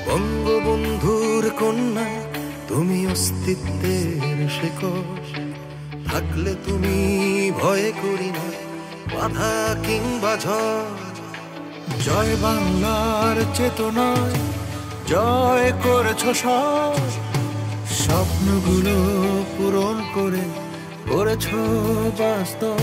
বঙ্গবন্ধুর কন্যা তুমি অস্তিত্বের শেকড়, থাকলে তুমি ভয়ে করি না বাধা কিংবা ঝড়। জয় বাংলার চেতনায় জয় করেছ সব, স্বপ্নগুলো পূরণ করে করেছ বাস্তব।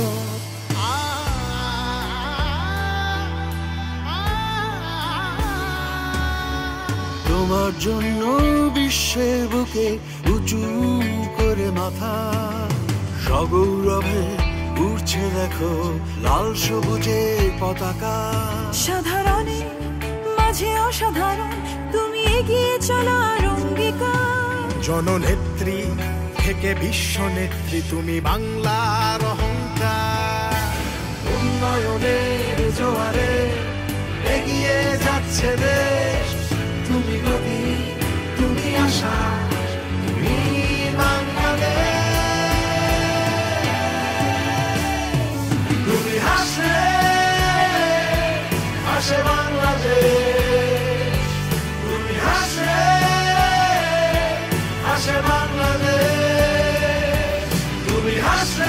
তোমার জন্য বিশ্বের বুকে উঁচু করে মাথা, সগৌরবে উঠছে দেখো লাল সবুজের পতাকা। সাধারণে মাঝে অসাধারণ তুমি এগিয়ে চলো আর অঙ্গীকার। জননেত্রী থেকে বিশ্ব নেত্রী তুমি বাংলার অহংকার। উন্নয়নের জোয়ারে এগিয়ে যাচ্ছে দেশ, তুমি গতি তুমি আশা তুমি বাংলাদেশ। তুমি হাসে হাসে বাংলাদেশ, তুমি হাসে হাসে বাংলাদেশ, তুমি হাসে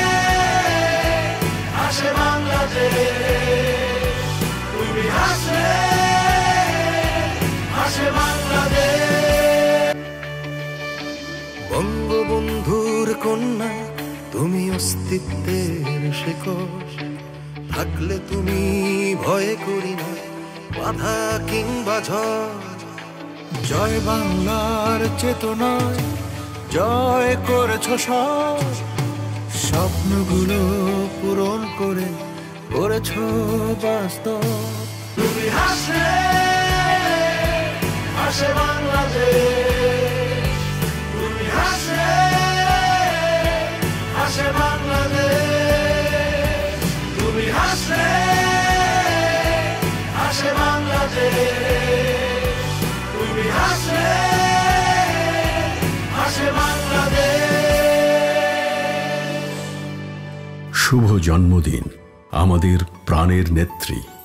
হাসে বাংলাদেশ, তুমি হাসে হাসে বাংলাদেশ। বঙ্গবন্ধুর কন্যা তুমি অস্তিত্বের শেকড়, থাকলে তুমি ভয়ে করি না বাধা কিংবা ঝড়। জয় বাংলার চেতনায় জয় করেছ সব, স্বপ্নগুলো পূরণ করে করেছ বাস্তব। তুমি হাসে হাসে বাংলাদেশ, তুমি হাসে হাসে বাংলাদেশ, তুমি হাসে হাসে বাংলাদেশ, তুমি হাসে হাসে বাংলাদেশ। শুভ জন্মদিন আমাদের প্রাণের নেত্রী।